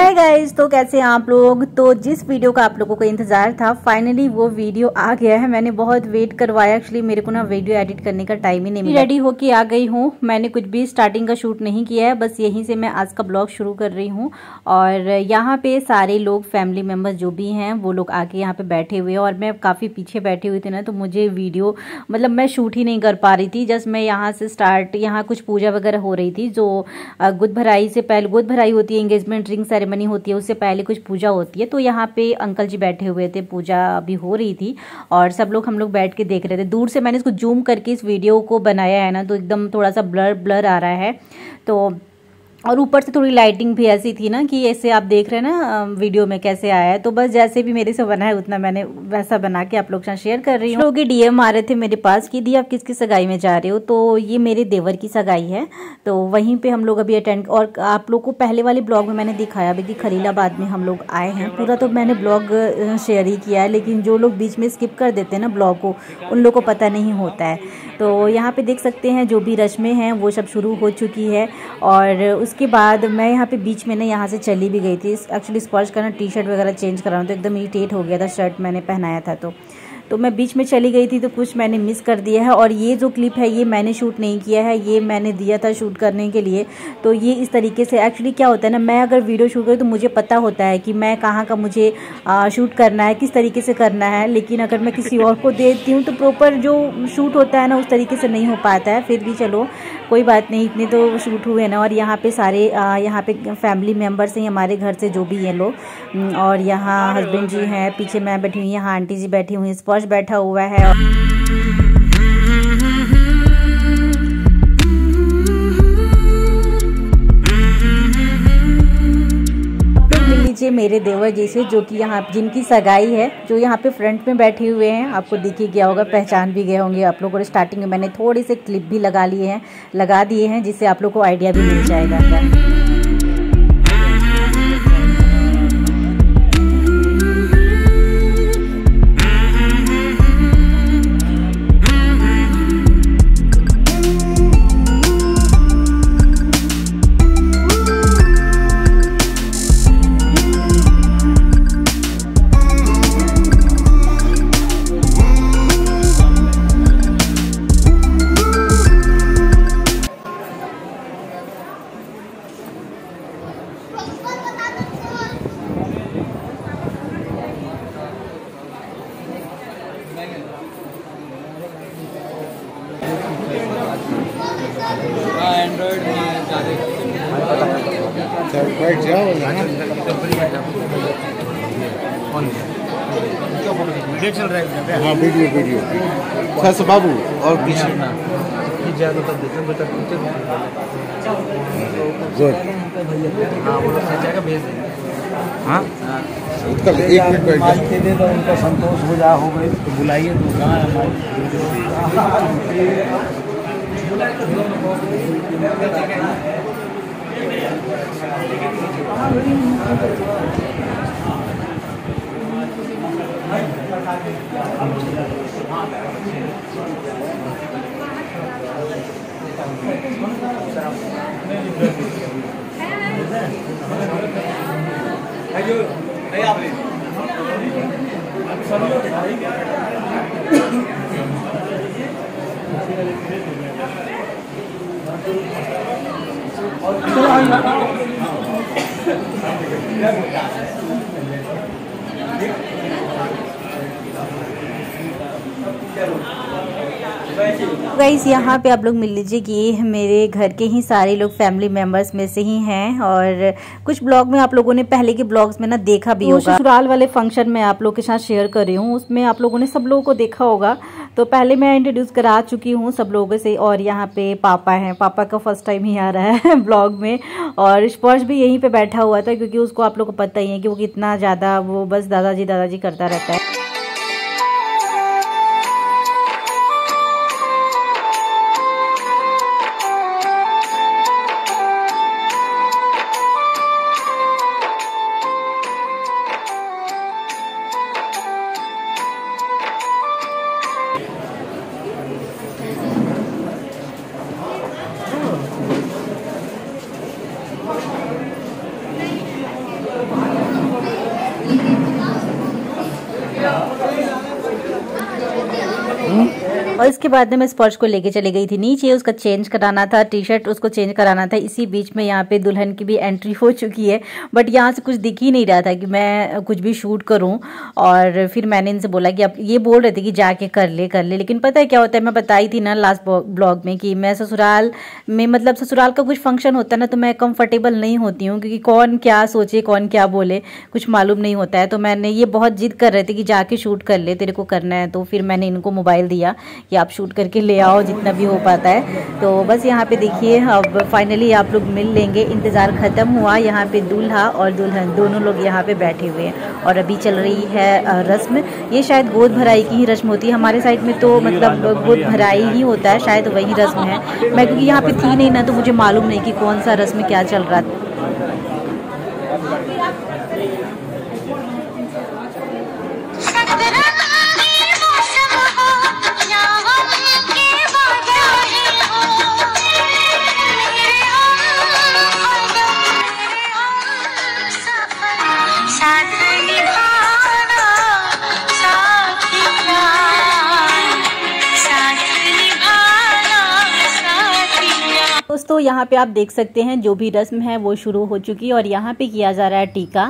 Hi guys, तो कैसे हैं आप लोग। तो जिस वीडियो का आप लोगों को इंतजार था, फाइनली वो वीडियो आ गया है। मैंने बहुत वेट करवाया। एक्चुअली मेरे को ना वीडियो एडिट करने का टाइम ही नहीं मिला। रेडी होके आ गई हूँ। मैंने कुछ भी स्टार्टिंग का शूट नहीं किया है, बस यहीं से मैं आज का ब्लॉग शुरू कर रही हूँ। और यहाँ पे सारे लोग फैमिली मेम्बर्स जो भी हैं वो लोग आके यहाँ पे बैठे हुए हैं। और मैं काफ़ी पीछे बैठी हुई थी ना, तो मुझे वीडियो मतलब मैं शूट ही नहीं कर पा रही थी। जस्ट मैं यहाँ से स्टार्ट, यहाँ कुछ पूजा वगैरह हो रही थी, जो गुद भराई से पहले, गुद भराई होती है, एंगेजमेंट रिंग सेरेमनी होती है, उससे पहले कुछ पूजा होती है। तो यहाँ पे अंकल जी बैठे हुए थे, पूजा अभी हो रही थी और सब लोग, हम लोग बैठ के देख रहे थे। दूर से मैंने इसको जूम करके इस वीडियो को बनाया है ना, तो एकदम थोड़ा सा ब्लर ब्लर आ रहा है। तो और ऊपर से थोड़ी लाइटिंग भी ऐसी थी ना कि ऐसे आप देख रहे हैं ना वीडियो में कैसे आया है। तो बस जैसे भी मेरे से बना है उतना मैंने वैसा बना के आप लोग साथ शेयर कर रही हूँ। लोग डीएम आ रहे थे मेरे पास कि दी आप किसकी सगाई में जा रहे हो। तो ये मेरे देवर की सगाई है, तो वहीं पे हम लोग अभी अटेंड। और आप लोग को पहले वाले ब्लॉग में मैंने दिखाया भी कि खलीलाबाद में हम लोग आए हैं। पूरा तो मैंने ब्लॉग शेयर ही किया है, लेकिन जो लोग बीच में स्किप कर देते हैं ना ब्लॉग को, उन लोग को पता नहीं होता है। तो यहाँ पे देख सकते हैं जो भी रस्में हैं वो सब शुरू हो चुकी है। और उसके बाद मैं यहाँ पे बीच में ना यहाँ से चली भी गई थी। एक्चुअली स्पर्श करना, टी शर्ट वगैरह चेंज कराना, तो एकदम इरिटेट हो गया था, शर्ट मैंने पहनाया था। तो मैं बीच में चली गई थी, तो कुछ मैंने मिस कर दिया है। और ये जो क्लिप है ये मैंने शूट नहीं किया है, ये मैंने दिया था शूट करने के लिए। तो ये इस तरीके से एक्चुअली क्या होता है ना, मैं अगर वीडियो शूट करूँ तो मुझे पता होता है कि मैं कहाँ का मुझे शूट करना है, किस तरीके से करना है। लेकिन अगर मैं किसी और को देती हूँ तो प्रॉपर जो शूट होता है ना उस तरीके से नहीं हो पाता है। फिर भी चलो कोई बात नहीं, इतने तो शूट हुए ना। और यहाँ पे सारे यहाँ पे फैमिली मेम्बर्स हैं हमारे घर से जो भी हैं लोग। और यहाँ हस्बैंड जी हैं, पीछे मैं बैठी हुई, यहाँ आंटी जी बैठी हुई, स्पर्श बैठा हुआ है। मिल लीजिए मेरे देवर जी से, जो कि यहाँ जिनकी सगाई है, जो यहाँ पे फ्रंट में बैठे हुए हैं। आपको दिख ही गया होगा, पहचान भी गए होंगे आप लोग। और स्टार्टिंग में मैंने थोड़े से क्लिप भी लगा दिए हैं जिससे आप लोग को आइडिया भी मिल जाएगा। एंड्रॉइड में बैठ जाओ। वीडियो चल रहा है। हाँ वीडियो अच्छा बाबू और पीछे गुड। हाँ वो लोग जाएगा भेज देंगे। हाँ उसका 1 मिनट बैठ जाओ। दे दो, उनका संतोष हो जा, हो गई तो बुलाइए। तो कहाँ गाइस यहाँ पे आप लोग मिल लीजिए कि ये मेरे घर के ही सारे लोग फैमिली मेंबर्स में से ही हैं। और कुछ ब्लॉग में आप लोगों ने पहले के ब्लॉग्स में ना देखा भी होगा। ससुराल वाले फंक्शन में आप लोग के साथ शेयर कर रही हूँ, उसमें आप लोगों ने सब लोगों को देखा होगा। तो पहले मैं इंट्रोड्यूस करा चुकी हूँ सब लोगों से। और यहाँ पे पापा हैं, पापा का फर्स्ट टाइम ही आ रहा है ब्लॉग में। और स्पर्श भी यहीं पे बैठा हुआ था, क्योंकि उसको आप लोग को पता ही है कि वो कितना ज़्यादा वो बस दादाजी करता रहता है। और इसके बाद में मैं स्पर्श को लेके चली गई थी नीचे, उसका चेंज कराना था, टी शर्ट उसको चेंज कराना था। इसी बीच में यहाँ पे दुल्हन की भी एंट्री हो चुकी है, बट यहाँ से कुछ दिख ही नहीं रहा था कि मैं कुछ भी शूट करूँ। और फिर मैंने इनसे बोला कि अब ये बोल रहे थे कि जाके कर ले, लेकिन पता है क्या होता है, मैं बताई थी ना लास्ट ब्लॉग में कि मैं ससुराल में, मतलब ससुराल का कुछ फंक्शन होता है ना, तो मैं कंफर्टेबल नहीं होती हूँ, क्योंकि कौन क्या सोचे, कौन क्या बोले, कुछ मालूम नहीं होता है। तो मैंने, ये बहुत जिद कर रहे थे कि जाके शूट कर ले, तेरे को करना है। तो फिर मैंने इनको मोबाइल दिया कि आप शूट करके ले आओ जितना भी हो पाता है। तो बस यहाँ पे देखिए, अब फाइनली आप लोग मिल लेंगे। इंतज़ार ख़त्म हुआ। यहाँ पे दूल्हा और दुल्हन दोनों लोग यहाँ पे बैठे हुए हैं और अभी चल रही है रस्म। ये शायद गोद भराई की ही रस्म होती है, हमारे साइड में तो मतलब गोद भराई ही होता है, शायद वही रस्म है। मैं क्योंकि यहाँ पे थी नहीं ना, तो मुझे मालूम नहीं कि कौन सा रस्म क्या चल रहा था। दोस्तों यहाँ पे आप देख सकते हैं जो भी रस्म है वो शुरू हो चुकी है और यहाँ पे किया जा रहा है टीका।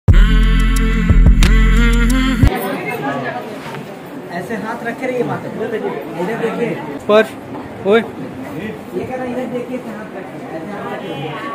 ऐसे हाथ रखे रहिए माता, इधर देखिए पर ओए ये कह रहा इधर देखिए, हाथ रखिए, ऐसे हाथ रखिए।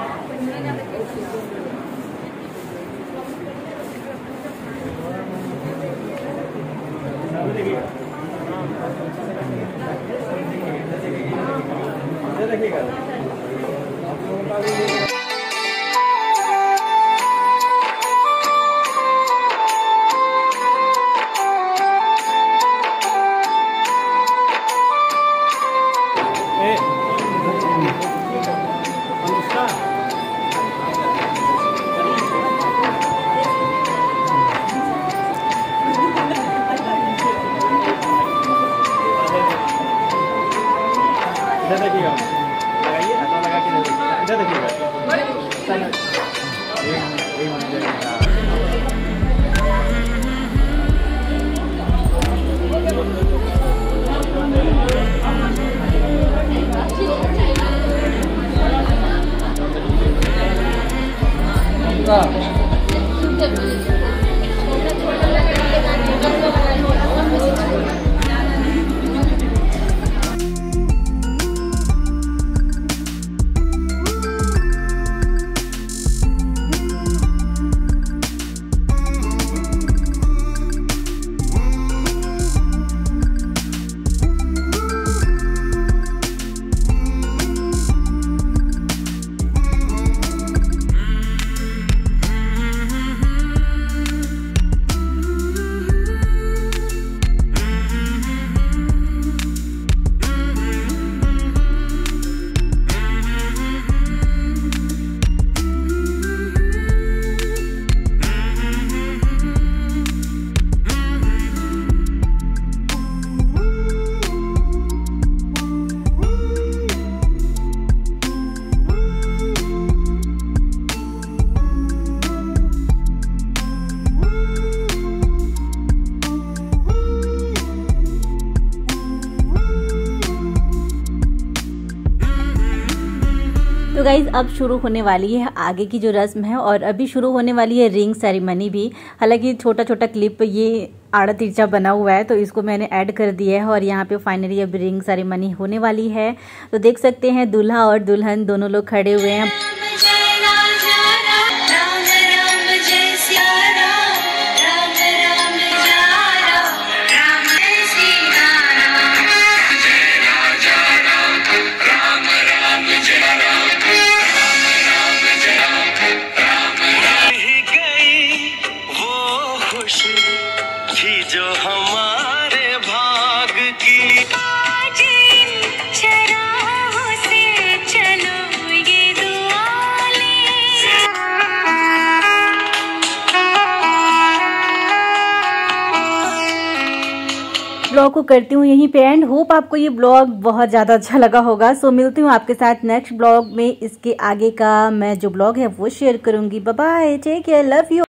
इधर देखिएगा, लगाइए, ऐसा लगा के इधर देखिएगा। तो गाइज अब शुरू होने वाली है आगे की जो रस्म है और अभी शुरू होने वाली है रिंग सेरेमनी भी। हालांकि छोटा छोटा क्लिप ये आड़ा तिरछा बना हुआ है तो इसको मैंने ऐड कर दिया है और यहाँ पे फाइनली अब रिंग सेरेमनी होने वाली है। तो देख सकते हैं दूल्हा और दुल्हन दोनों लोग खड़े हुए हैं। जो हमारे भाग की चराहों से चलो ये दुआ ले। ब्लॉग को करती हूँ यहीं पे एंड। होप आपको ये ब्लॉग बहुत ज़्यादा अच्छा लगा होगा। सो मिलती हूँ आपके साथ नेक्स्ट ब्लॉग में। इसके आगे का मैं जो ब्लॉग है वो शेयर करूँगी। Bye bye, take care, love you.